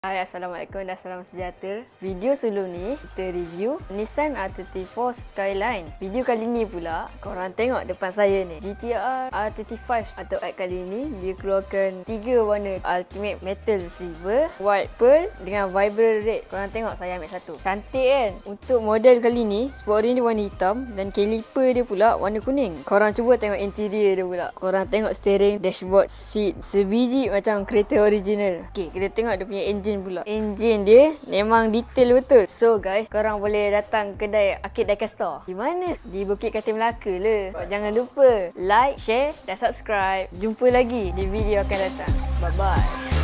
Hai, Assalamualaikum dan salam sejahtera. Video sebelum ni kita review Nissan R34 Skyline. Video kali ni pula korang tengok depan saya ni GT-R R35 atau Art kali ni dia keluarkan 3 warna Ultimate Metal Silver, White Pearl dengan Vibrant Red. Korang tengok saya ambil satu. Cantik kan? Untuk model kali ni sport ring dia warna hitam dan caliper dia pula warna kuning. Korang cuba tengok interior dia pula. Korang tengok steering, dashboard, seat sebiji macam kereta original. Okey, kita tengok dia punya engine pula. Enjin dia memang detail betul. So guys, korang boleh datang kedai Arkade Diecast Store. Di mana? Di Bukit Katil Melaka le. Jangan lupa like, share dan subscribe. Jumpa lagi di video akan datang. Bye bye.